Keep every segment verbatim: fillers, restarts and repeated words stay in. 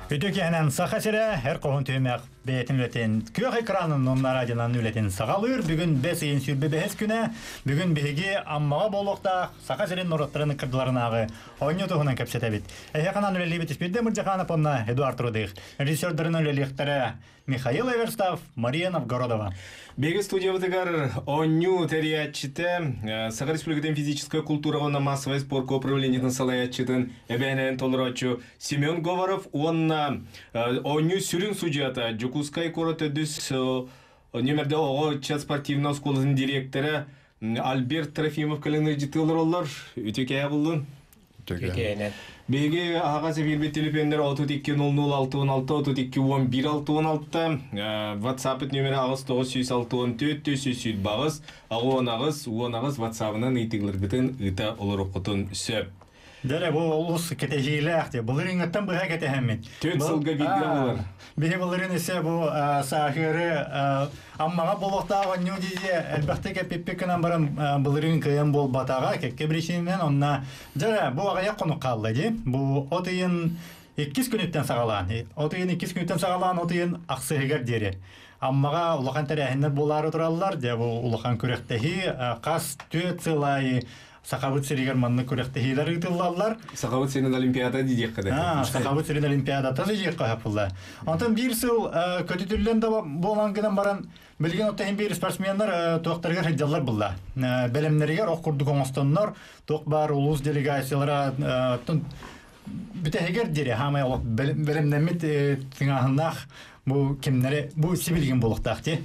Өтөкенен сахасыра әр қоғын түймәк бәйтін үлетін көк экранын онна радионан үлетін сағалыр. Бүгін бәс ең сүрбі бәхес күні. Бүгін бәхеге аммаға болуқта сахасырын нұраттырын кірділарынағы ойны тұғынан көпсет әбет. Әйеқанан үлелі бет іспеді Мұрджаханов онна Эдуард Рудых. Режиссердерін үлеліктері Михаил Эверстав, Мария Новгородова. Беги студия вытыгар онню терьячите Саха Республикатын физическая культура онна массовый спорт управления на салаячитын эбенен толрачу Семен Говоров онна онню сюрин судьята Джукускай короте дюс номерде ого час спортивного школы директора Альберт Трофимов калены житылар олар үтекая булдун. Үтекая. Беги ағасы бербет телефондер отыз екі нөл нөл алты он алты отыз екі он бір алты он алты WhatsApp номері ағыз тоғыз жүз алты он төрт жүз жүз бағыз ағы он ағыз он ағыз WhatsApp-ынан итиглер бітін ыта олар оқытын сөп. Дәрі бұл ұлыс кетежейлі әқті. Бұлырын ұттан бұға кете әмет. Төт сылға бейді олар. Бейі бұлырын өсе бұл сағыры аммаға болуқта ғаню дейде әлбәқті кәпеппекінен барам бұлырын күйен бол батаға кәкке бірешінен онна жәрі бұл ағая қону қалды де. Бұл отыйын еккіз күніттен сағалан. Отыйын еккіз күніттен сағалан отыйын ақсығығар дері. Аммаға ұлақан тәрәхінер болары тұралылар. Бұл ұлақан көректегі қас төт сылайы Сахавыт серигер манны көрәкте хилар итыллалар. Сахавыт серин олимпиада дидек када. А, Сахавыт серин олимпиада тазы жек капылла. Антан бир сыл көтүтүллен да болан гынан баран билген оттен бир спортсменнер токтарга хәҗҗаллар булла. Белемнәргә окурдык оңостоннор, ток бар улус делегациялары битәһегер дире һәм ул белемнәмит тиңаһыннах бу кимнәре бу сибилген булыктакты.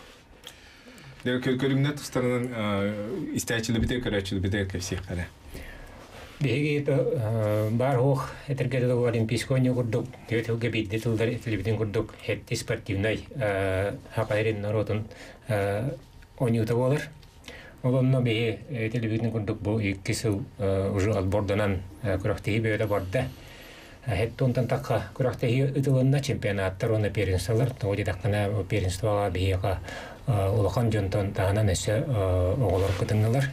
Көрімнәт ұстарынан істәчілі бітер, көрәчілі бітер көпсек қара. Беге бар оқ әтіргеді олимпийскі ойны күрдік, төтілгі бейді тұлдар әтілібіден күрдік, әтті спортивнай хақайрын народын ойны ұтық олар. Олонно беге әтілібіден күрдік бұл екі сыл ұжы алборданан күрақтегі бөйді барды. Әтті онтан таққа күрақтегі ұтылынна чемпионаттар оны перенсталар, тоғыды таққана перенстваға беге улахан жонтон тағынан өсі оғылар күтіңілер.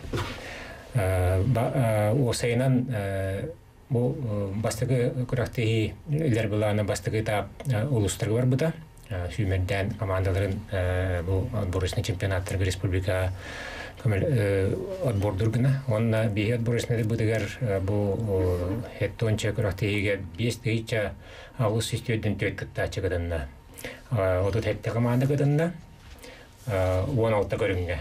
Осайынан бұл бастығы күрақтығы үлер бұлағына бастығы тап ұлыстырғы бар бұда. Сүймерден командаларын бұл отборысны чемпионаттырғы республика отбордырғына. Онына бейі отборысны бұдығар бұл әттонча күрақтығыға бес дүйча ауыз үстеуден төт күттачы қыдынна. Отыт әтті команда қыдынна. он алты көрінге.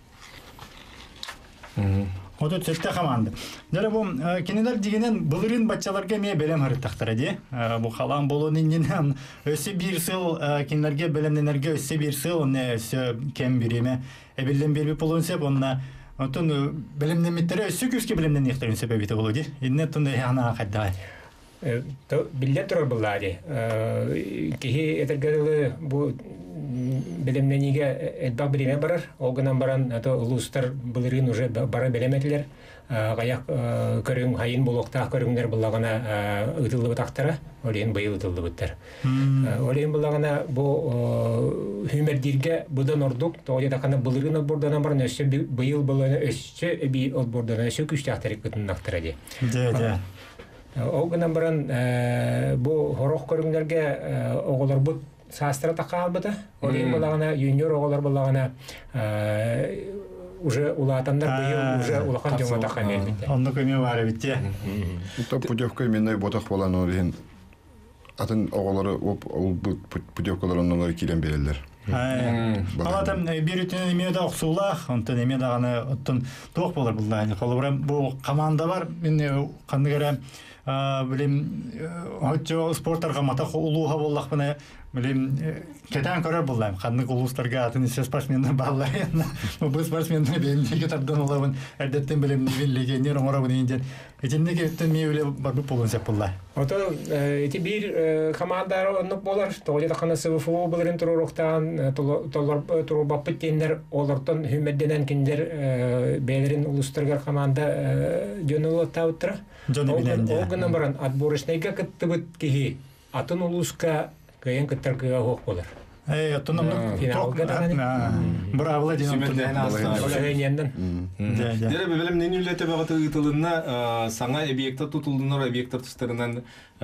Отут сетте команда. Дәрі бұл кенелер дегенен бұлырын батчаларға ме бәлем харыттақтыр әде. Бұл қалан болуын инденен өсі бір сыл кенелерге бәлемденерге өсі бір сыл, оны өсі кем біреме әбілден бербі болуын сеп, онына бәлемденметтері өсі көске бәлемден ектірін сеп әбеті болу де. Инне тұнды яғына қайдағай. Білден тұрар бұллады. Кехи әтіргәділі бұл белемнениге эдбак биреме барар, олгынан баран улустар былырын уже бара белеметилер, гаяк көрүң хайын болуктак көрүңдер буллагана ытылды бутактара, олен быйыл ытылды буттар. Олен буллагана бу хүмердирге будан ордук, тооле такана былырын отбордан баран өссө быйыл буланы өссө би отбордан өссө күчтактар кытынактара ди. Же, же. Олгынан баран бу хорох көрүңдерге оголор бут састра тақал бұда. Олейін болағына, юниор оғалар болағына уже улатандар бұйыл уже улақан жоңа таққан елбетті. Онды көме бары бітте. Ұта путевка менной ботақ болан олейін атын оғалары путевкалар оннан келен берелер. Алатым бір үтінен емеді оқсулақ, онтын емеді ағаны ұттын тоқ болар бұлда. Бұл команда бар, мен қанды көрі білем, спорттарға матақ ұлуға болақ бұны Блин, кетан көрөр булдайм. Каднык улустарга атын ise спортсмендер баллайын. Бу спортсмендер бенде тардан улабын. Эрдеттен билем биллеге нер оңорабын инден. Этинеге тен мейле барбы болун сеп буллай. Ото эти бир командар онук болар. Толи такана СВФУ буларын туруктан толор туру баппеттендер олордон хүмедденен киндер белерин улустарга команда жөнөлөт таутра. Огына баран отборочныйга кыттыбыт кихи. Атын улуска Кайын кыттаркыға хоқ болар. Эй, это нам Финалга даганы. Браво, Ладин. Семенден астар. Олегеньяндын. Дәрі бәлем нені үлеті бағыты ұйтылына саңа объекта тұтылдынар объекттар тұстарынан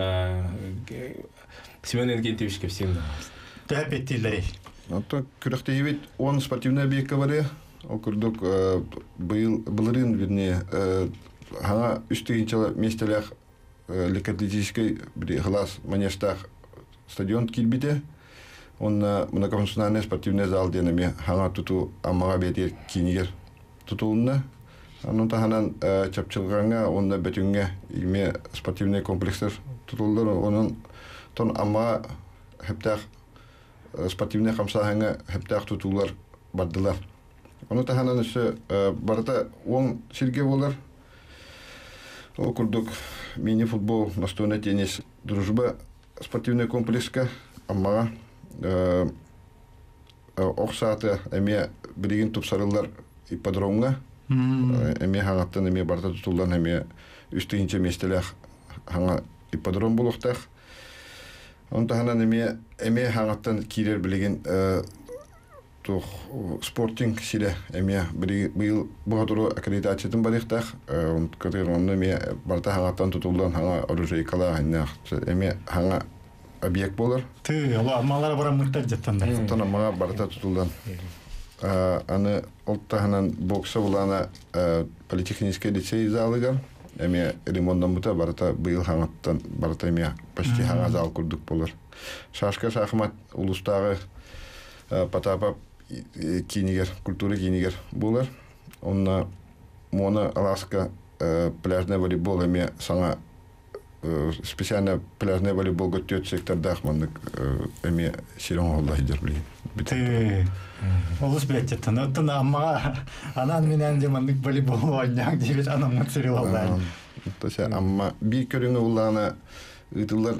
Семен Энген Тевишке всем. Тәп еттілер. Ото күрәхтә ебет он спортивный объектка бар. Ол күрдүк былырын, вернее, һаңа үстегенче местелях легкоатлетический бир глаз манежтах стадион килбите. Он многофункциональный спортивный зал денеме һаңа туту аммага бетер кинигер тутулунна. Анын таханан чапчылганга, онда бетүнгө име спортивный комплекстер тутулдыр. Онун тон аммага хептах спортивный камсаһыңа хептах тутулар бардылар. Оны таханан өсө барда он сирге болар. Ол курдук мини-футбол, настольный теннис, дружба, спортивный комплекска, аммага оксаты эме билигин тупсарылар ипподромга. Эме хаңаттан эме барда тутулдан эме үстүгүнчө местелях хаңа ипподром болуктак. Оны таханан эме эме хаңаттан кирер билигин тух спортинг силе эме быйыл боготуру аккредитациятын барыктак. Он катер онны эме барда хаңаттан тутулдан хаңа оружейкала ханнак эме хаңа объект болар. Ты, амалар бара мыктар жаттанда. Тона мага барда тутулдан. Аны олтаханан бокса булана политехнический лицей залыгар. Эме ремонттан бута барда быйыл хаңаттан барда эме почти хаңа зал курдук болар. Шашка шахмат улустагы Потапа кинигер, культура кинигер болар. Онна мона Аласка пляжный волейбол эме саңа специально пляжный волейбол götürt сектордах мандык эме сирон олда хидер билген. Ты олус беттен. Оттан амма анан менен де мандык волейбол ойнак дебет анам мыцырыл алдан. Тося амма би көрүнгө улана ытылар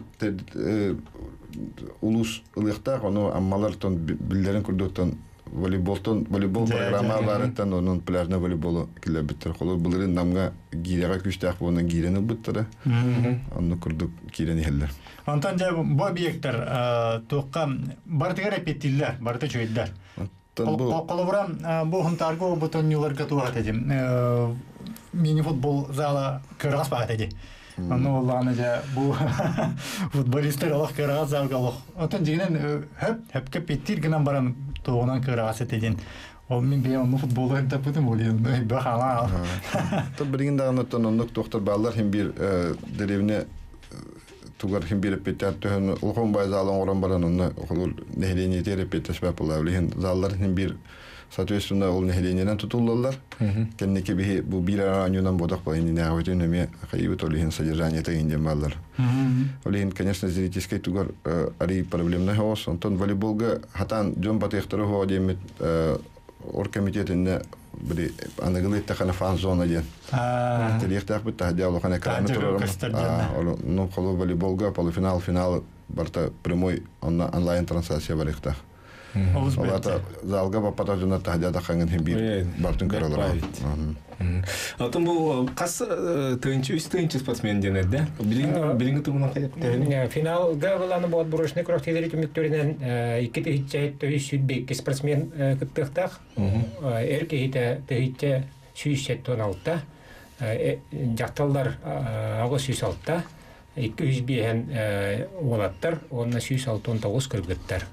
улус ылыктак, ону аммалар тон билдерин курдуктан волейболтон волейбол программаларыттан онун пляжный волейболу киле биттер колу булырын намга гирега күчтак болон гирени биттер. Аны курдук кирени хеллер. Антан же бу объекттер токка бардыгар эпеттилер, барды чөйдер. Колобурам бу хунтарго бутоннюлар катуат эдим. Мини-футбол зала кыргас багат эди. Аны оланы же бу футболисттер алак кыргас залга алак. Антан жигинен хөп хөпкө петтир гынан барам тоонан кыргас этедин. Ол мен бейон футболу hem tapıdım oluyor. Böyle hala. Tabi birinin dağınıktan onluk doktor bağlar hem bir derevine tugar hem bir repetat tühün ulğun bay zalın oran baran onu olur nehleniyete repetat sebep olabilir. Zallar hem bir соответственно ол нехлененен tutulurlar. Kendiki bir bu bir aranyodan bodak bayını ne avcı ne hayıbet olihin содержание тегенден баллар. Олин, конечно, зрительский тугар ари проблемный хос. Антон волейболга хатан жон батехтары хо демет оргкомитетинне бир аныгылык такана фан зона ден. Телехтак бит таhdиалу хана краны турарам. А, ну холо волейболга полуфинал, финал барта прямой онлайн трансляция барыктак. Олата залга бапата жона таhdиада ханган хем бир бартын көрөлөр. Алтын бу кас тынчы үс тынчы спортсмен денет да? Билинги билинги турмунан кайда? Финалга буланы бот бурушны крохтелери төмөктөрүнөн эки тыйчайт төйүс бек спортсмен кыттыктак. Эрке хите тыйча сүйүшет тон алтта. Жакталдар агыс сүйүс алтта. эки жүз биен олаттар, онна сүйүс алтын тогуз кыргыттар.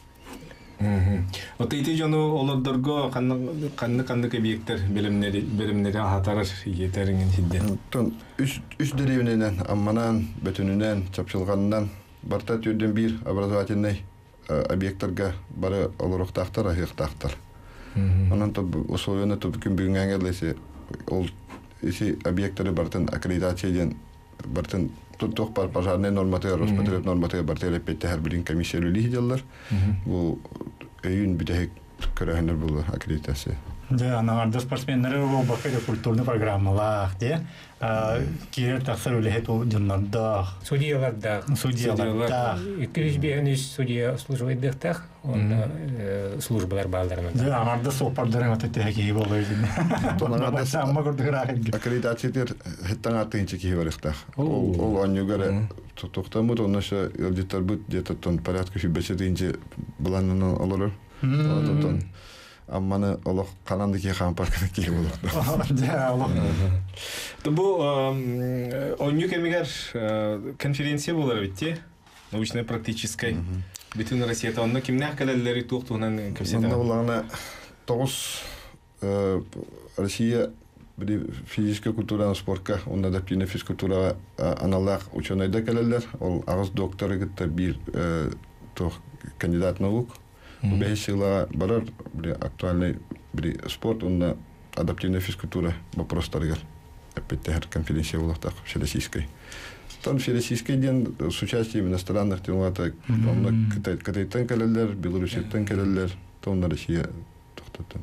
Вот эти жону олордорго канны канны канны объекттер билимнери билимнери хатарыр етеринген сидде. Тон үч үч деревненен амманан бөтүнүнөн чапчылгандан барта түрдөн бир образовательный объекттерге бары олоруктактар, ахыктактар. Анан то условияны то бүкүн бүгүнгө келсе ол эти объекттери бартын аккредитацияден бартын туттук бар пожарный норматив, Роспотреб норматив бартеле петте һәр бирин комиссиялы лиделер. Бу өйүн битек көрәһенер булды аккредитация. Да, аналарда спортсменнер бу бакыда культурный программалар, де. Кирер таксыр үлехет ул жоннарда, Судьяларда, судьяларда. эки жүз биен судья службайдыктак, он службалар балдарына. Да, аналарда сопардырын атыттеги болой дин. Аналарда самма көрдүрак. Аккредитациятер хеттан аттынчы ки барыктак. Ол ол онюгара тохтамут он наша где-то будет где-то тон порядка фибече дейинче буланын олорор. Тон амманы олох канандыки хан паркына кие болот. Да, олох. Бу онню кемигер конференция булар битти. Научно-практической. Бүтүн Россияда онно кимнах калелери туктугунан көсөтө. Онда буларына тогуз Россия физическая культура спортка, он адаптивная физкультура аналог ученый калелер, ол агыз докторы гытта бир кандидат наук. Бәйс сыйла барар актуальный спорт, он адаптивная физкультура вопростарыгар. Опять тәһәр конференция булактак всероссийской. Там всероссийский день с участием иностранных тематик, он Кытайдан калелер, Беларусьтан калелер, там на Россия тохтатын.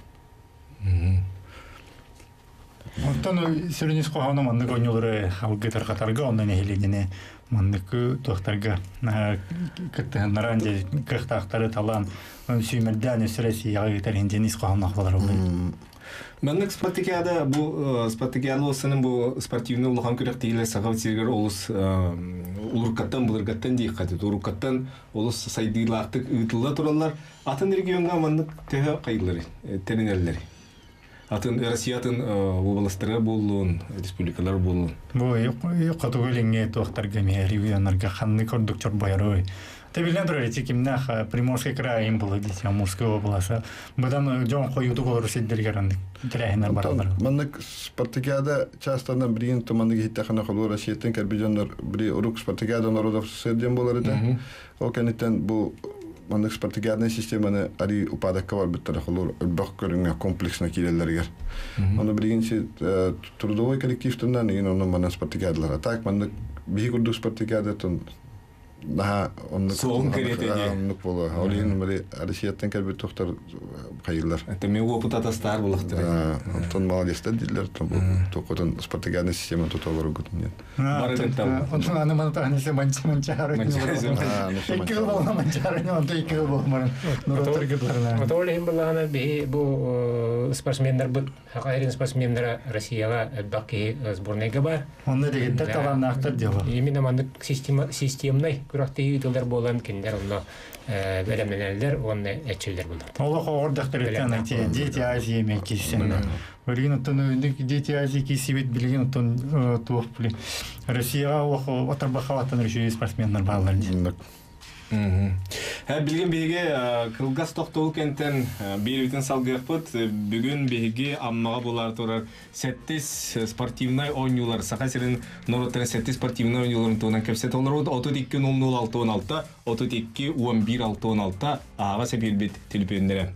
Оттон сөрүнүс коханы мандык ойнолору алгытар катарга ондан эхилегине мандык тохтарга кыттыгыннаран же кыхтактары талан сүймерден Россияга кетер инденис коханак болар болду. Мандык спартакиада бу спартакиада болсунун бу спортивный улган көрөк тийиле сагал сиргер олус улуркаттан булыргаттан дейик каты уруккаттан олус сайдыйлаактык ыйтылла туралар атын регионга мандык теге кайылары теринеллери. Атын Россиятын областары болуын, республикалар болуын. Бу юкка тугулеңе тохтарга ме региондарга ханны көрдүк чор байрой. Тебилен турайчы кимнах Приморский край им было десе Амурская область. Бадан жон коюду колор сиддергерандык. Трехнер баралар. Мандык спартакиада часто на брин то мандык хиттахана колор Россиятын карбижондар бри урук спартакиада народов седден болар эте. Ол кенеттен бу мандык спартакиадный системаны ари упадакка бар биттер колор бак көрүнгө комплексно киреллерге. Аны биринчи трудовой коллективтен ин аны мана спартакиадалар. Так мандык бигурду спартакиадатын daha onu soğuk keretedi. Onu polo. Olin böyle Россияттан келбет тоқтар кайылар. Это мен опыт атастар булактыр. Антон молодец дилер там тоқтан спартакиадный система тоталар гутнет. Барыгын там. Онтон аны мана тагысы манча манчары. Эки жыл манчары, онтон эки жыл болмарын. Нуротор гытларына. Мотолем булана би бу спортсмендер бу хакайрын спортсмендер Россияга баки сборныйга бар. Онда дегенде таланактар дела. Именно мандык система системный күрәктәге итүләр булган киндер онда белемнәләр, онда әчеләр булды. Алла хордактыр эткән әйтә, Дети Азия мекисен. Билген оттон Дети Азия кисибет билген оттон туып били. Россияга отыр бахаваттан решили спортсменнар баллар. Ха билген беге Кылгас токтол кенттен берибитин салгыппыт бүгүн беге аммага булар турар сеттис спортивный ойнулар сахасырын нороттан сеттис спортивный ойнуларын туунан кепсет олор отуз эки ноль ноль алты он алты отуз эки он бир алты он алты ага себилбит телефондерен.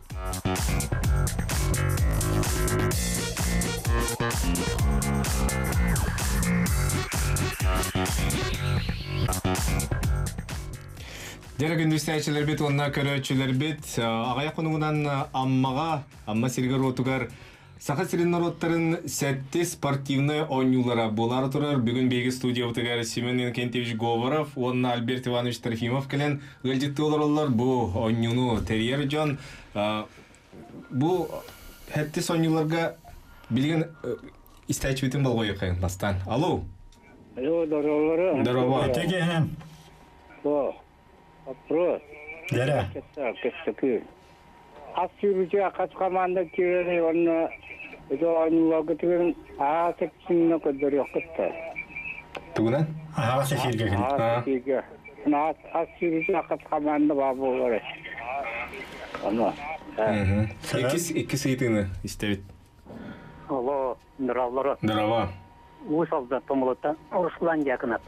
Дәреген дүстәчеләр бит, онна көрәчеләр бит. Агая конугунан аммага, амма сиргер отугар саха сирин народтарын сәтте спортивный ойнулара болар турар. Бүгін беги студия отугар Семен Кентевич Говоров, онна Альберт Иванович Трофимов келен гылжытты олар бу ойнуну терьер жон. Бу хәтте ойнуларга билген истәч битен болгой кайын бастан. Алло. Алло, здорово. Здорово. Тегенем. О. Вопрос. Дәрә. Кестеки. Асюруча качкаманда кирени онна өдөнлөгө тигин а сексинне көдөр якытты. Тугунан? Ага, сефирге кел. А сефирге. На асюруча качкаманда бабы бар. Аны. Экис экис итини истебит. Алло, здорово. Здорово. Усалда томолота Руслан якынат.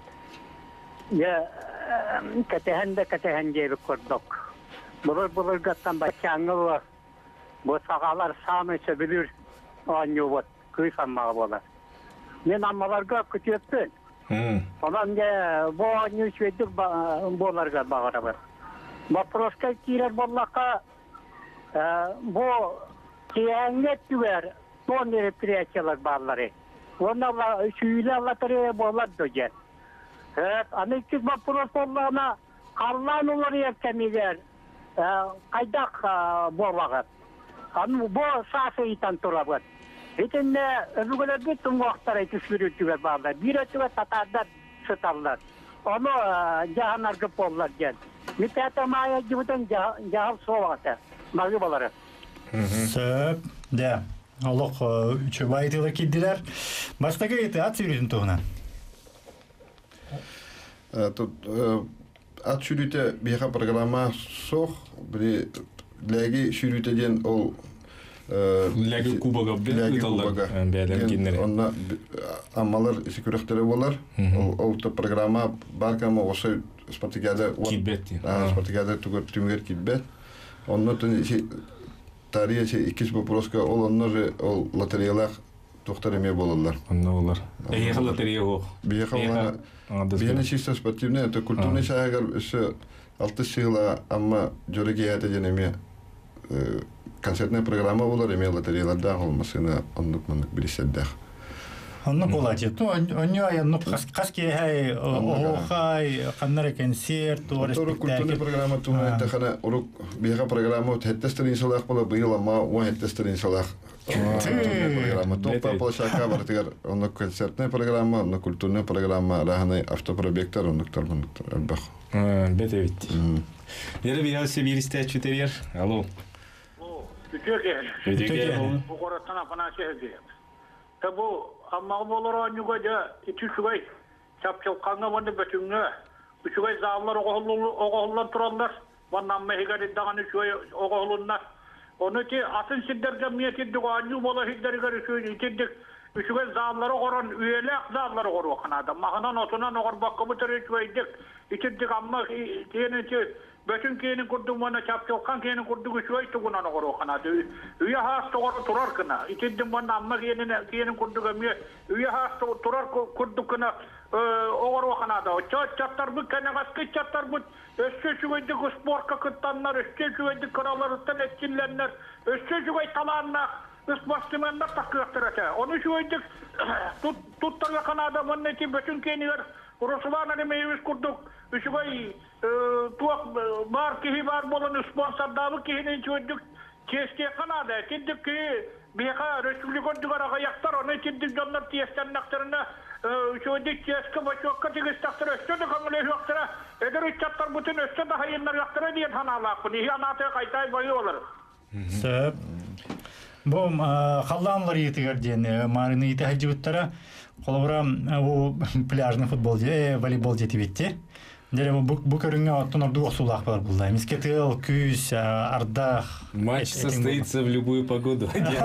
Я катехенде катехенде көрдік. Бұлыр-бұлыр ғаттан бачаңыл бұл сағалар саны сөбілір аню бұд, көй санмаға болар. Мен аммаларға күтетпін. Онан де бұл аню сөйдік боларға бағара бар. Вопроска кейлер боллаққа бұл кейәңет түвер он мероприятиялар барлары. Оны сүйілі алатыры болар дөген. Аныкчыз вопрос болғана Карлан олар ертемегер қайдақ болағат. Аны бұл сасы итан тұрабыд. Етінде өбігілерге түн уақыттар айтып сүреттігер бағдар. Bir өтіге татардар ысыталлар. Onu jahan argıp ollar gel. Mitete maya gibiden jahal soğata. Mağıbaları. Сөп, да. Олох үчө байтылы киддилер. Баштага эти ат сүйрүтүн тугуна. Тут ат сүйрүтө бияка программа сох бир леги сүйрүтөден ол Леги кубага беталлар. Бәләр киннәре. Онна амалар секүрәхтәре булар. Ол то программа бар кама ошо спартакиада. Кибет. Спартакиада тугар түмгер кибет. Онна тон тарихи икис вопроска ол оннор ол лотереялар доктор эме болалар. Онна олар. Эге лотерея го. Бияка бияна чисто спортивный, это культурный шагар ошо алты сыйла амма жөрөгө денеме концертная программа болар эме лотереяларда болмасына оннук мындык билишердер. Онну болачы. То онну аянну каски хай охай каннар концерт то спектакль. Культурный программа туна это хана урук бияка программа хеттестерин салах бола быйла ма ва хеттестерин салах. Программа то по площадка бартыгар онну концертная программа, онну культурная программа, раханы автопробектор оннуктар мындыктар албах. Бетевит. Нere bir yası bir iste çüteriyer. Alo. Ütüge. Ütüge. Bu koratana fana şehirde. Tabu amma boloro anyuga da iki şugay çapçal kanга bandı bütünü. Şugay zavlar oğullu oğullar turanlar. Vannan mehigari dağını şugay oğullunlar. Onu ki asın sidder jamiyet eddik anyu bola hidder gari şugay iteddik. Şugay zavları koran üyelek zavları koru kanada. Mahana notunan oğur bakka bu teri şugay eddik. İteddik amma kiyene ki bütün kiyene kurduk bana çapçal kan kiyene kurduk şugay tugunan koru kanada. Üye hasta koru turar kına. İteddik bana amma kiyene kiyene kurduk amiye. Üye hasta turar kurduk kına. Oğur kanada. Çat çatlar bu kene kaskı çatlar bu. Öske şugaydık sporka kıttanlar. Öske şugaydık kralarıttan etkinlenler. Öske şugay talanlar. Üstbaşlımanlar takıyaktır ete. Onu şugaydık tuttarla kanada manneti bütün kiyeniler. Ruslanları meyvis kurduk. Şugay tuak var kihi var bolan sponsordalı kihinin şugaydık. Keske kanada etkindik ki biyaka Resulikon dugara ayaktar. Onu etkindik canlar tiyesten naktarına. Şöyle keski başka kategorisi taktıra, şöyle kamile yaktıra, eder uçaklar bütün üstte daha yeniler yaktıra diye tanarlar. Niye anlatıyor kaytay bayıyorlar. Söp. Bu халланлар етигерден марины ите хаҗибыттара колобрам у пляжный футбол же волейбол жетибетти. Дере бу бу көрүнгө аттан орду осулак бар булда. Мискетел, күз, ардах. Матч состоится в любую погоду.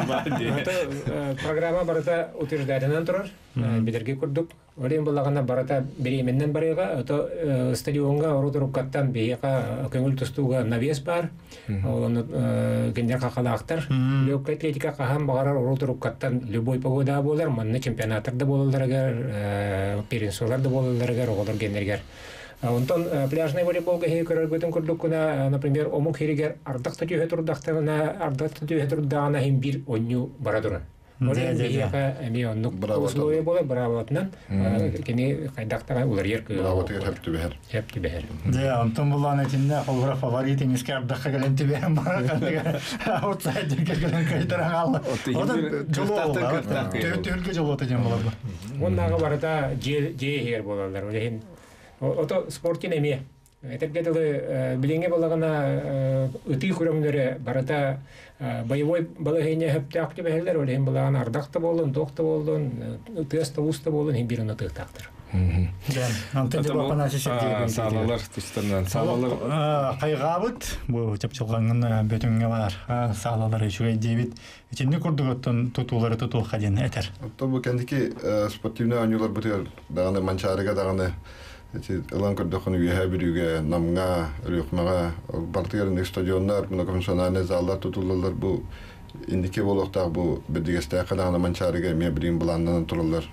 Программа барата утвержденен турар. Бидерге курдук. Олен булагана барата беременнен барыга, ото стадионга орутуруккаттан бияка көңүл тустууга навес бар. Оны гендер какалактар. Лёгкая атлетика кахам багарар орутуруккаттан любой погода болар, манны чемпионаттарда болалар агар, перенсоларда болалар агар, оголор гендергер. Онтон пляжный волейболга хей көрөргөтөн курдук куна, например, омук херигер ардакта түйе турдактана, ардакта түйе турдагана хем бир онню барадуран. Олен бияка эми оннук условия болар бравотнан, кени кайдактага улар ер кы. Бравотер хепти бехер. Хепти бехер. Да, онтон булан этинде холгора фаворит эмиске ардакка келен тибем бар кандыга. Аутсайдерге келен кайтаран алды. Одан жолоолга, төтөлгө жолото жем болот. Оннага барата же же хер болалар. Олен ото спортин эми. Этергедели билинге болагана ыты күрөмлөрү барата боевой балагыня хепте актив элдер олен болаган ардакта болдун, токта болдун, теста уста болдун, хем бирин тактыр. Да, антен деп апанасы шектелген. Салалар тустанан, салалар кайгабыт, бу чапчылгангын бөтөнгө бар. Салалар үчүгө дебит. Ичинде курдуготтон тутуулары тутул хаден этер. То бу кендики спортивный анюлар бутер даганы манчарыга даганы Илан көрдөхөн үйе бірюге намға, үліқмаға, бартығарындық стадиондар, мұна конфенциональный залдар тұтылылар бұл индике болуқтақ бұл бірдігесті қадағына манчарыға ме бірін бұландан тұрылар.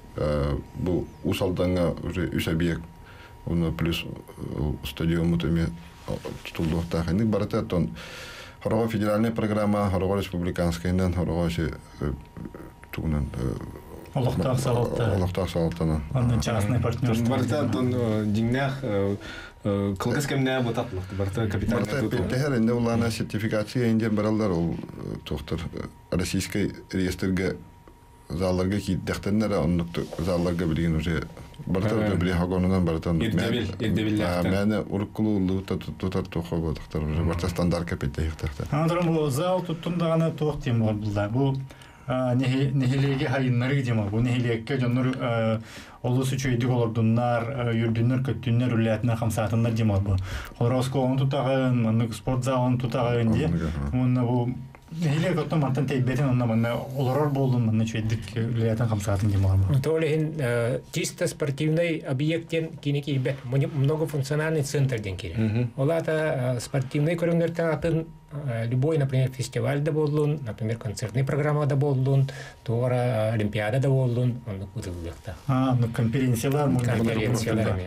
Бұл ұсалданға үс әбиек, оны плюс стадион мұтыме тұтылуқтақ. Индік барыты әттон Хорого федеральный программа, Хорого республиканскайынан, Хорого туғынан Олохтақ салатта. Олохтақ салаттана. Ондан частный партнерство. Барта тон дигнах кылгыс кемне бутатлык. Барта капитальный тут. Барта петтер инде улана сертификация инде баралдар ол доктор российский реестрге залларга кийдектеннер оннук залларга билген уже барта бир хагонунан бартан. Ирдебил, ирдебиллахтан. Мәне уркулуу тутар тохо бодуктар уже барта стандарт капетте ихтахта. Андрам бу зал туттундаганы туак тем бар булда. Бу нехилеге хайыннары дема. Бу нехилекке жоннор олус үчөйдүк олордуннар, юрдүннөр көттүннөр үлләтнә хамсатыннар дема бу. Хоросковун тутагын, мындык спорт залын тутагын ди. Мунна бу нехилеге оттон мантан тейбетин онна мына олорор болдун, мына чөйдүк үлләтнә хамсатын дема бу. Толин чисто спортивный объекттен кинеки бет многофункциональный центр ден кире. Олата спортивный көрүнөртөн атын любой, например, фестивальда болдун, например, концертный программада болдун, туора олимпиадада болдун, онда кутулукта. А, ну конференциялар, конференциялар.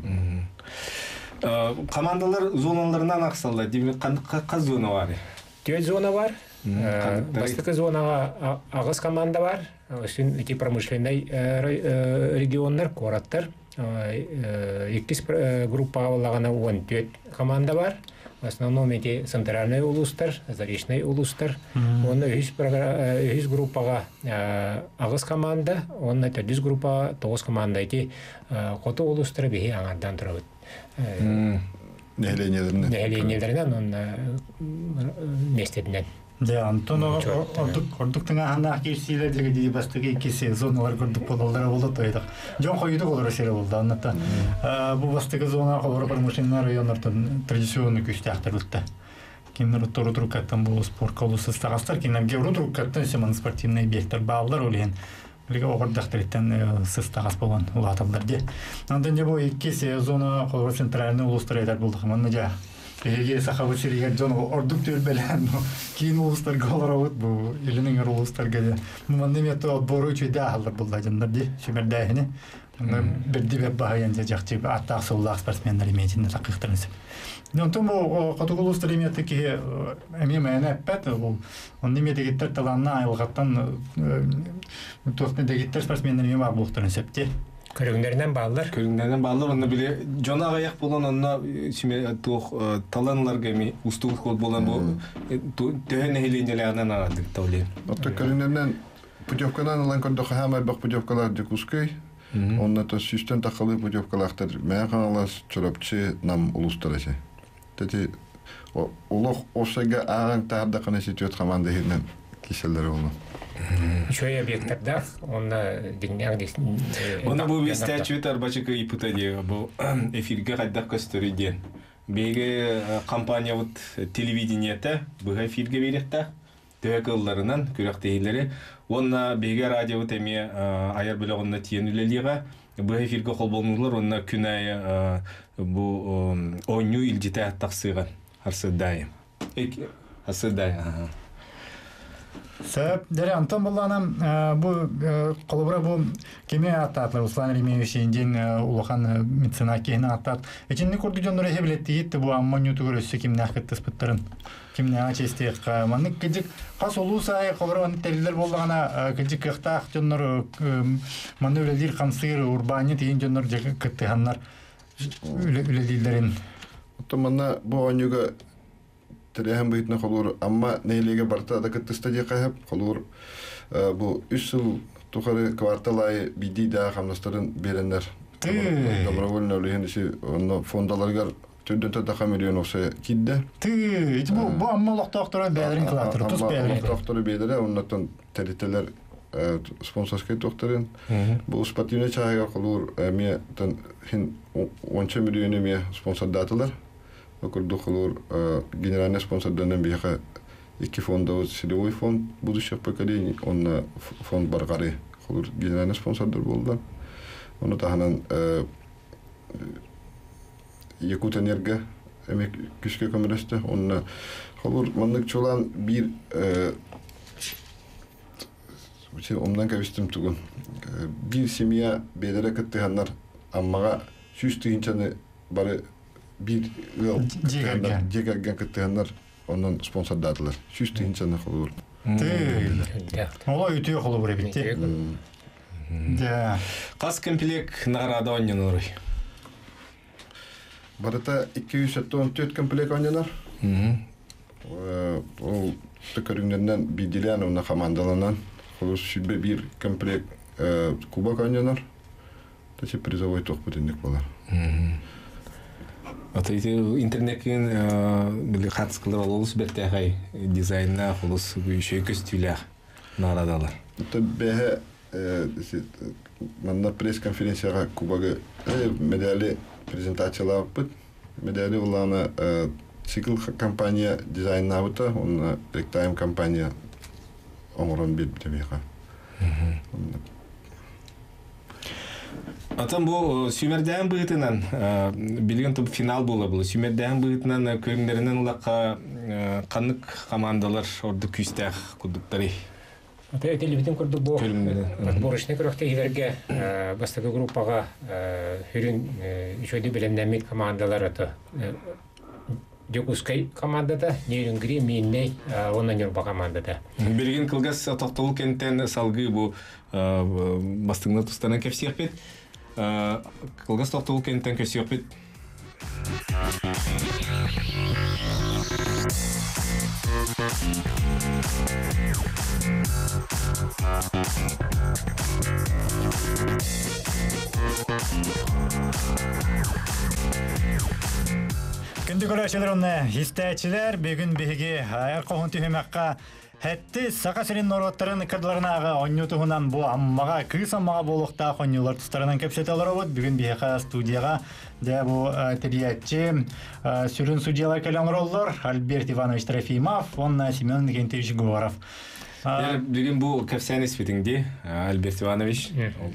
Командалар зоналарынан аксалды. Демек каз зона бар? Төт зона бар. Бастыкы зонага агыс команда бар. Үстүн эти промышленный регионнар, кораттар. Эккис группага боллагана он төрт команда бар. В основном эти центральный улустар, заречный улустар. Он үз группага агыс команда, он төрт группа тогуз команда эти коту улустар бихи аңардан турабыт. Нехиленелеринен. Нехиленелеринен, он местединен. Да, Антон ордуктың ағана кирсилер деги бастыгы икиси зоналар көрдүк болдолдара болду тойдук. Жон койдук олар шере болду. Анната бу бастыгы зона колор промышленный районнардан традиционный күстактыр утта. Кинер туру каттан бу спорт колусы стагастар, кинер гевру каттан семан спортивный объекттер баалар олен. Билге огордактырыттан сыстагас болгон улаталдар де. Андан же бу икиси зона колор центральный улустар болду. Манна жа Эге сахабы сиригер жон ордук төлбелен кийин улустар голоробут бу элинин улустар геле. Мундан эмето бору чөйдө алдар булда жандар ди. Шемердәһине. Бирди беп баһаян жакчы аттак суллак спортсмендер имейтин такыктырыз. Нонтон бу катыгулустар эмети ки эми мене пет бу он эмете гиттер таланна айылгаттан тохтен дегиттер спортсмендер эме бар булуктарын септи. Көрүңдөрүнөн баалар. Көрүңдөрүнөн баалар, онда биле жона аяк болгон, онда симе тох таланларга эми устук кол болгон бу төһөн хеленделеринен агадык тавлен. Отто көрүңдөрүнөн путевкадан алан көрдүк хама бак путевкалар дикускай. Онда то систем такылы путевкалактар меганалас чорапчы нам улустарасы. Тети улух осага аган тарда канаситет команда хинен киселер болду. Чөй объекттарда, онна динняр десин. Онда бу статут арбачыка ипутади бу эфирге кайдак көстөрүден. Беге компания вот телевидениете бу эфирге беретте. Төкөллөрүнөн күрөктейлери. Онна беге радио теме аяр билегонна тиенүлелига бу эфирге кол болмурлар, онна күнай бу ойну илжите таксыган арсыдай. Эк арсыдай. Сөп, дәре Антон Булланам бу колобра бу кеме аттатлар Руслан Ремеевич индин улахан меценат кене аттат. Эчинни курду жоннор эбилетти итти бу аммонию түгөрөсү кимне акытты спыттарын. Кимне ачестек маннык кыжык кас улусай колобран телдер болгана кыжык кыктак жоннор манөлелер камсыр урбани тиин жоннор жак кыттыганнар үлелилерин. Оттоманна бу онюга Терехем битне холур, амма нейлеге барта да кытты стадия кайып холур. Бу үч жыл тухары кварталай биди да хамнастарын беренер. Добровольно үлегендиши онно фондаларгар төндөнтө дака миллион окса кидде. Ты, ити бу бу амма локтоктора бәдерин кылатыр, тус бәдерин. Локтора бәдере, оннотон терителер спонсорский докторин. Бу спортивный чайга холур, ме тан хин он миллион ме спонсор датылар. Окурду холур генеральный спонсор дөнен бияка iki фонда силовой фонд будущих поколений, он фонд Баргары холур генеральный спонсордор болду. Оны таханан Якутэнерго эме күскө көмөлөстө. Он холур маннык чулан бир Учи омдан кабистим тугун. Бир семья бедере кыттыганнар аммага жүз тыгынчаны бары бир жегерген кыттыганнар ондан спонсор дадылар. жүз тыгынчаны холур. Ола үтө холур битти. Да. Кас комплект награда оннор. Барата эки жүз он төрт комплект оннор. Мм. Ол төкөрүңдөрүнөн бидилен онна командаланан холур сүбө бир комплект кубок оннор. Тачи призовой тох бүтүнүк болар. Атайты интернеттен биле хатскылар олус бертехай дизайнна холус гүйшөй көстүлөр нарадалар. Это бе манна пресс-конференцияга Кубага медали презентациялар бут. Медали улана цикл компания дизайнна бута, он ректайм компания оморон бит демека. Атам бу Сүмердән быйтынан билген топ финал була бу. Сүмердән быйтынан көрүндөрүнөн улакка канык командалар орду күстәх кудуктары. Ата телевизион көрдүк бу. Отборочный көрөктөгүлөргө бастагы группага хүрүн ишөдү белемнемит командалар ата. Дюкускай командада, Нейрингри, Минней, онан юрба командада. Билген кылгас токтолук кенттен салгы бу бастыгына тустанан кепсиях бит. Кылгас токтолук кенттен кепсиях бит. Күнді көрәшелерімні истәчілер бүгін бігі айыр қоғын түйімәққа әтті сақа сірін нороттарын кірділерінаға оңны тұғынан бұл аммаға күйіс аммаға болуқта қоңнылар тұстарынан көпсетелер өт. Бүгін бігі студияға де бұл тәриятчі сүрін судиялар кәліңір олар Альберт Иванович Трофимов, онна Семен Кентевич Говоров. Бүгін бұл көпсән іспетіңде, Альберт Иванович.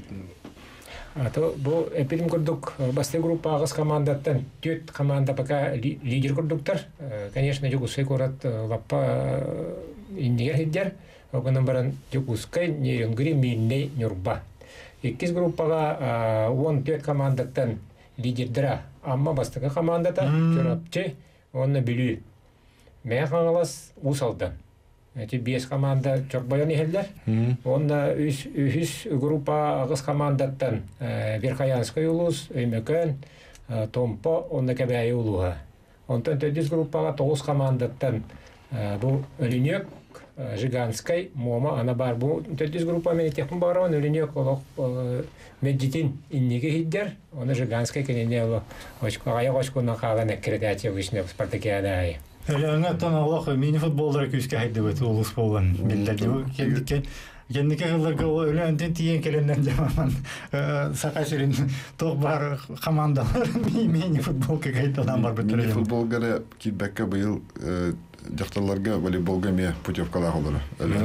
Ато бу эпидем курдук басты группа агыс командаттан төт команда пока лидер курдуктар. Конечно, Югусай корат лаппа индигер хиддер. Огынан баран Югускай, Нейрингри, Минней, Нюрба. Иккис группага он төт командаттан лидердера. Амма бастыга командата төрапчы, онны билүү. Мен хаңалас усалдан. Эти бес команда чорбайон ихеллер. Онда үс группа агыс командаттан Верхоянская улус, Өймөкөн, Томпо, онда кәбәйі улуға. Онтан төдіс группаға тоғыз командаттан бұл Өлінек, Жиганскай, Мома, ана бар. Бұл төдіс группа мені текін баруын Өлінек олық меджитин иннеге хиддер. Оны Жиганскай кенене олы ағайық очкуынан қағын әккредатия вишне Спартакиада айы. Өлеңі тоналық мини-футболдары күске хайды өті олыс болған білдерді. Кендіке ғыларға өлеңден тиен келенден жамаман сақа жүрін тоқ бар командалар мини-футболка қайтадан бар бүттірі. Мини-футболгары китбәкке бұйыл жақталарға волейболға ме путевкалар олары.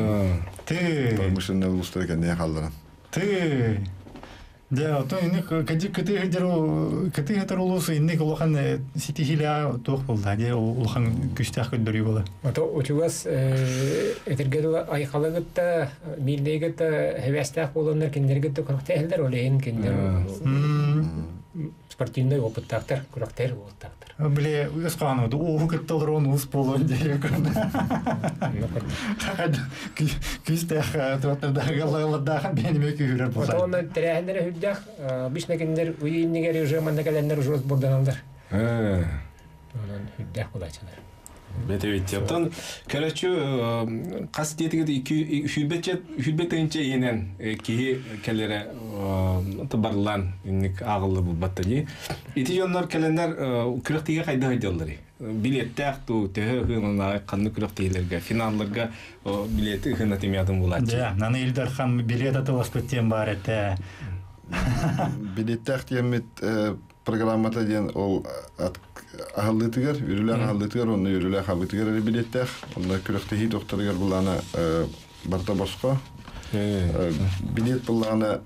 Ты! Промышленный ұлыстары кәнне қалдырын. Ты! Да, то инек кади кыты хедеру кыты хедер улусу инек улахан ситихиля тоқ болды. Де улахан күстәх көндөрү бола. Ото учугас этергедула айхалагытта милдегетта хевестах болоннар киндергетте корактелдер олейин киндер. Спортивный опыттактар, корактер болтактар. Бле, уяскану, да о кыттылар он ус болон дерек. Күстәх тоттарда галаларда бенеме күрер болса. Ото оны тәрәһендер хүддәх бишне киндер уйыннигер режимында календар жос бурданалдар. Э. Онан хүддәх булачалар. Бетевит яптан көрөчү кас детиге хүлбетче хүлбетенче енен ки келере табарлан инник агылы бу баттали ити жоннор келендер күрөктеге кайда кайдалары билеттер ту төгүнүн канны күрөктейлерге финалларга билети хына темядын булат. Да, наны Илдар хан билет атылас беттен бар эте. Билеттер темет программата ден ол ахаллытыгар, үрүләр ахаллытыгар, онны үрүләр хабытыгар әлі билеттер. Онда күрөктеһи доктарыгар булана барта башка. Билет булана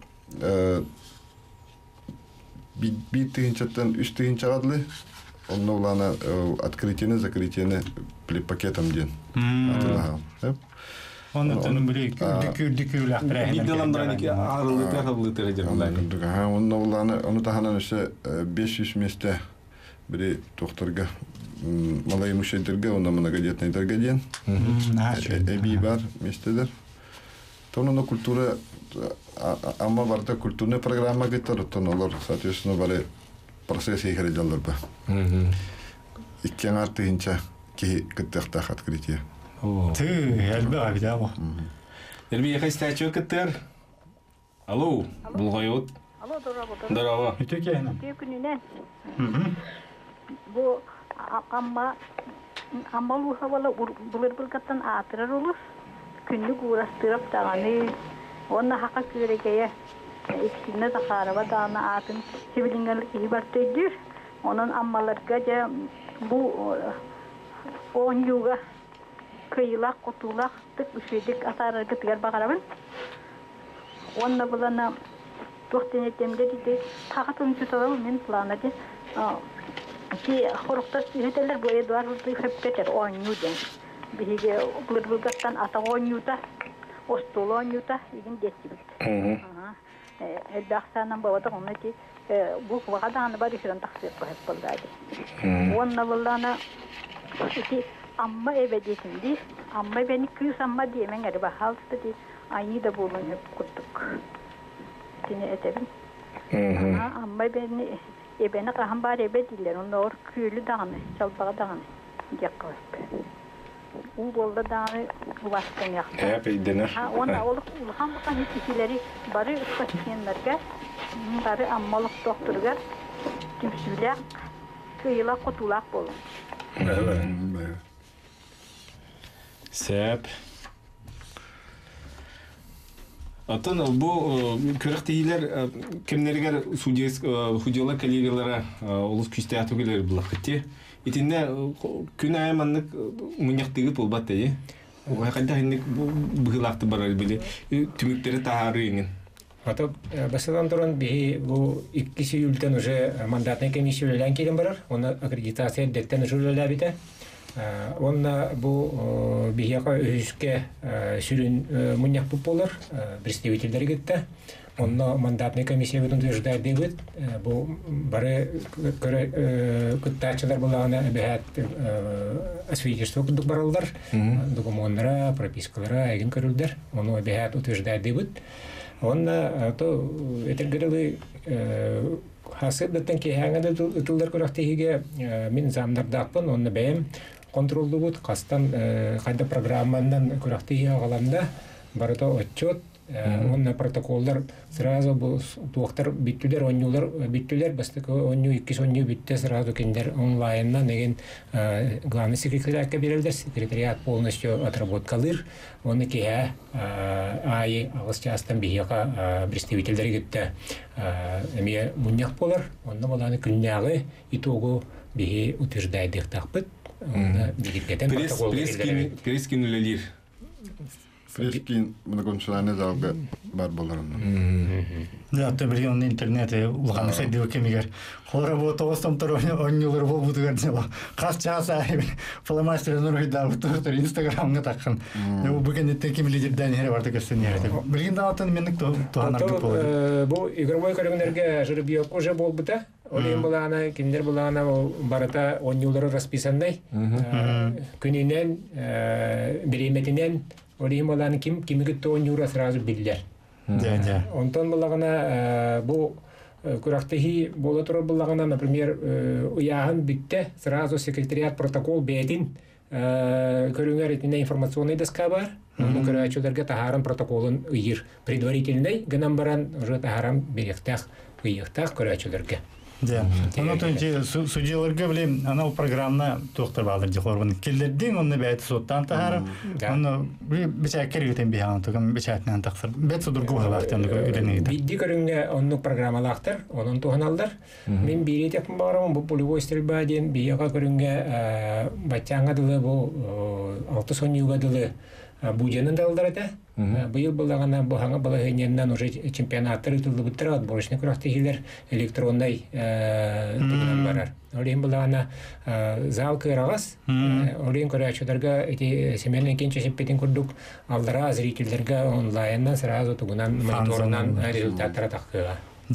бит тыгынчаттан үч тыгынча адлы. Онны булана открытиене, закрытиене пакетом ден. Атылага. Онны төнү биле күрдүк-күрдүк лахтыр. Биделамдыран ки арылытыр хабылытыр жерлар. Онны булана, оны таханан үсө беш жүз месте бери докторга малай мушедерге, онда многодетный дергаден. Эби бар местедер. Тонно культура ама барда культурная программа гетер, тонолор, соответственно, баре процесс ихре жаллар ба. Иккен артыгынча ки кыттыктах открытие. Ты, элбе бидабо. Элби яхай стачу кыттыр. Алло, булгайот. Алло, здорово. Здорово. Ütü keyne. Текүнүнен Hı. бу амма аммалу хавала булыр булгаттан атырар улус күннү гурастырып таганы онна хака күрегeye ikisine de haraba dağına atın sivilingerlik ibarteydir. Onun ammalarga ja bu on yuga kıyılak, kutulak, tık üşedik atarlar gıtgar bakarabın. Onna bulana dokten etemde dedi, takatın tutalım men planadı. Ki horukta siheteller bu Eduardo heppeter on yudan. Bihige bulgattan ata on yuta, ostol on yuta, igin geçibit. Eddaxsanan babada onu ki bu vaqadan bari şiran taksir ko hep buldaydı. Onna bullana ki amma ebedisindi, amma beni küs amma diyemen gari bahaltı di aynı da bulun hep kuttuk. Tine eterim. Amma beni ebeni qahan bari ebediler, onu or küylü dağını, çalbağa dağını yakka hep. U bolda dağını uvastan yaktı. Hep idene. Ha, ona olup ulhan bakan kişileri bari ıskaçkenlerge, bari ammalık doktorga kimsülek, kıyıla kutulak bolun. Sep. Атын bu körәктәйләр кемнәргә судьялар коллегалары улус күстә атыгылар булып китте. Итинне күн айманлык муньяктыгы булбатты. Ой кайда инде быгылакты барар биле. Түмүктәре тахарыгын. Ата басадан туран би бу икки июльдән уже мандатный комиссияләр килен барар. Оны аккредитация дәттән журналда бите. Онна бу бияка өйскә сүрүн муньяк булар, представительләр гитте. Онна мандатный комиссия утверждает дебет, бу бары кыттачылар булагына бәһәт освидетельство кылдык баралар, документлары, пропискалары айгын көрүлдер. Оны бәһәт утверждает дебет. Онна то этергеле хасып дәттән киһәңгә тулдар көрәктәге мин замнардапын, онны бәем контроллы бут кастан кайда программадан көрәктәге агаланда барыта отчет, онны протоколлар сразу бу доктор биттүләр, оннюлар биттүләр, бастыкы онню икки онню битте сразу киндер онлайннан деген главный секретарька бирелдер, секретариат полностью отработкалыр, оны киһә ай агыс частан бияка представительләр гитте эме муньяк болар, онны баланы күннәгы итогу бии утверждает тахпыт, онны бигиттен протокол бирелдер. Прескинулелер. Фрескин многонациональный залга бар боларым. Да, то бир он интернете улганы сайдыгы кемигер. Хора бу тогостом тороне оннюлар болбу дигәнсела. Кас часа фломастер нурыйда утыр Инстаграмга таккан. Бу бүген иттен ким лидердән һәр барды көстән ярды. Билгән атын менник тоганар дип булды. Бу игровой көргәннәргә жеребиок уже булбыта. Олен булана, киндер булана барата оннюлары расписанный. Күненән, береметенән Олен буланы ким кимигә оннюра сразу билләр. Да, да. Онтон булагана бу күрәктәһи бола туры булагана, например, уяһын битте, сразу секретариат протокол бетин көрүңәр итенә информационный доска бар. Бу көрәчүләргә таһаран протоколын ыйыр. Предварительный гынан баран уже таһаран беректәх ыйыктах көрәчүләргә. Да. Оно то инде судьяларга билем, ана программна токтор балыр ди хорбын. Келдердин онны бәйт соттан таһар. Аны бичә керегетен биһан тогам бичәтнән тахсыр. Бәт судургы вахтан үрәнегә. Бидди көрүңгә онны программалактыр, онун туганалдар. Мен биретеп барам бу полевой стрельба ден бияга көрүңгә бачаңга дылы бу алты сонюга дылы Буденен далдар это. Быйыл булагана бухаңа балагыннан уже чемпионаттар үтүлдү биттер отборочный күрәктәгеләр электрондай тигән барар. Олен булагана зал кырагас, олен көрәчүләргә эти семейный кенче сепетин күрдүк, алдыра зрительләргә онлайннан сразу тугунан мониторнан результаттар такыга.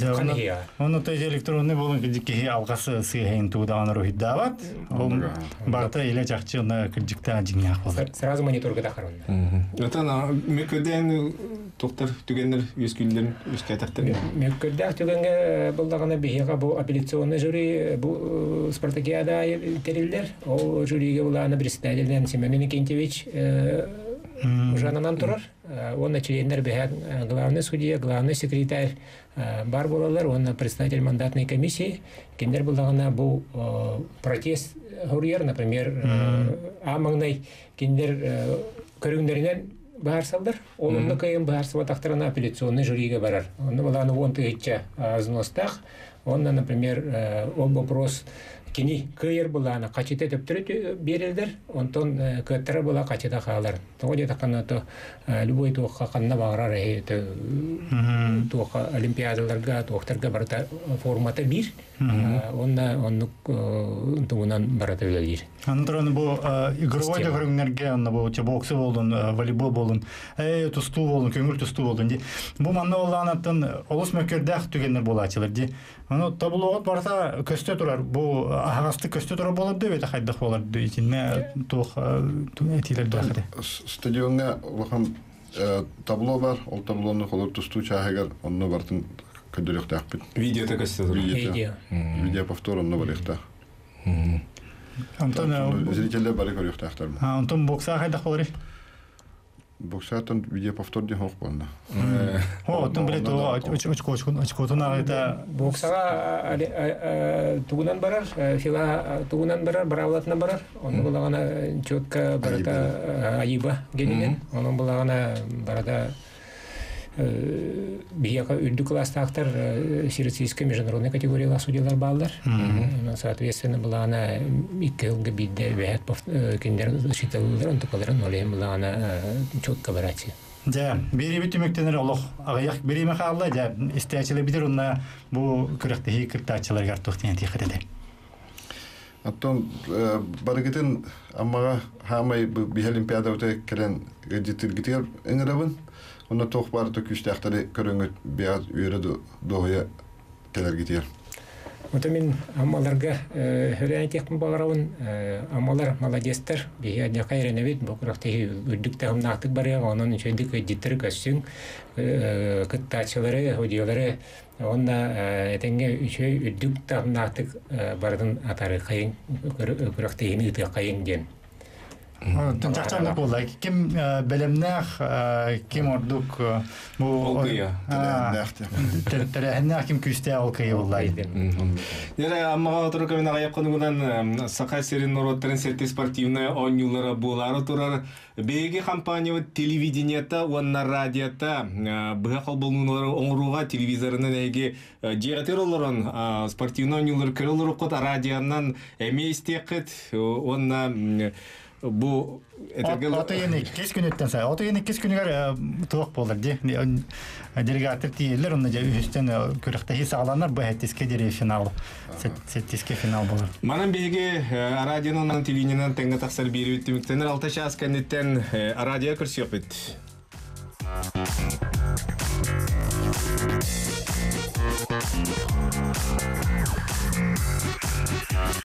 Оны то электронный болон кидики алгасы сыйын туудан рухиддават. Ол барта эле жакчы на кидикта жиңяк болот. Сразу мониторга тахарында. Отана мекөден доктор түгеннер үскүлләрен үскәтәктер. Мекөдә түгенгә булдагына бияга бу апелляционный жюри бу спартакиада терилләр. Ол жюриге буланы председатель Семен Никентьевич жанынан турар. Он членнер бәһәт главный судья, главный секретарь бар булалар, он председатель мандатной комиссии. Киндер булдагына бу протест хурьер, например, амаңнай киндер көрүңдөрүнөн баарсалдар. Онунда кайын баарсыва тактарына апелляционный жюриге барар. Онда буланы вон тыгыча азностах. Он, например, об вопрос кини кайыр буланы качыта төптөрү берилдер. Онтон кыттара була качыта калар. Тоге такана то любой тока канна багарар это тока олимпиадаларга тохтарга барта формата бир. Онна онну тугунан барата белер. Андрон бу игровой көрүңнөргө онна бу боксы болдун, волейбол болдун, э тусту болдун, көңүл тусту болдун ди. Бу манна оланатын олус мөкөрдөх түгеннер болачылар ди. Аны таблоот барса көстө турар. Бу агасты көстө турар болот деп эте хайдак болор ди. Ичинме тух этилер дагы. Стадионга улам табло бар, ол таблону колор тусту чагыгар, онну бартын көдөрөк таппыт. Видео так көстө турар. Видео. Видео повтор онну барыкта. Антон зрителер бары көрөк тактар. А Антон бокса хайдак болор. Боксатон видео повтор ди хок болду. О, Антон билет о очко очко очкотун айта боксага тугунан барар, фила тугунан барар, баралатна барар. Оны булагана чётка барата айыба генинен. Оны булагана барата бияка үдді класстақтар сирийская международная категорияла судьялар балдар. Соответственно, была она икки жылга бидде бәһәт кендер шиталылар, онтокаларын олайын была она четко барати. Да, бери бит төмөктөнөр олох. Агаяк бери махалла, да, истәчеле битер онна бу күрәктәге кыртачылар гартыктан тихәдә. Аттон барыгытын аммага хамай бу олимпиада өтө келен гедитир эңрабын. Онда тоқ барды күштәқтері көріңгі бияз үйері доғыя келер кетер. Ота мен амаларға хүрәйін текпін бағарауын, амалар молодестер, бейі әдіқа еренебет, бұл құрақтығы үрдік тағымнақтық бары, оның үшендік өддеттері көссің, күттачылары, өдеулары, онда әтенге үші үрдік тағымнақтық бардың атары қайын, құрақтығын ұты қайын ден. Тачан болла. Ким белемнах, ким ордук бу Олкыя. Терехнах ким күстә олкыя болла. Нера аммага туры көмөн агаяк конугунан Сака серин нороттарын серти спортивная онюлары булары турар. Беги компания телевидениета, онна радиота, быгакал болнулары оңруга телевизорунан эги жегатерлорон спортивный онюлар көрөлөр кот радионан эместекет, онна бу Ото ени кес күнөттөн сай. Ото ени кес күнүгөр тоок болду ди. Делегаттар тиелер, онда үстөн көрөктө сагаланар бу хеттиске дере финал. Сеттиске финал болор. Манан беги радионун телевидениянан теңге таксар берип өттүмүктөнөр алты час кандиттен радио көрсөпөт.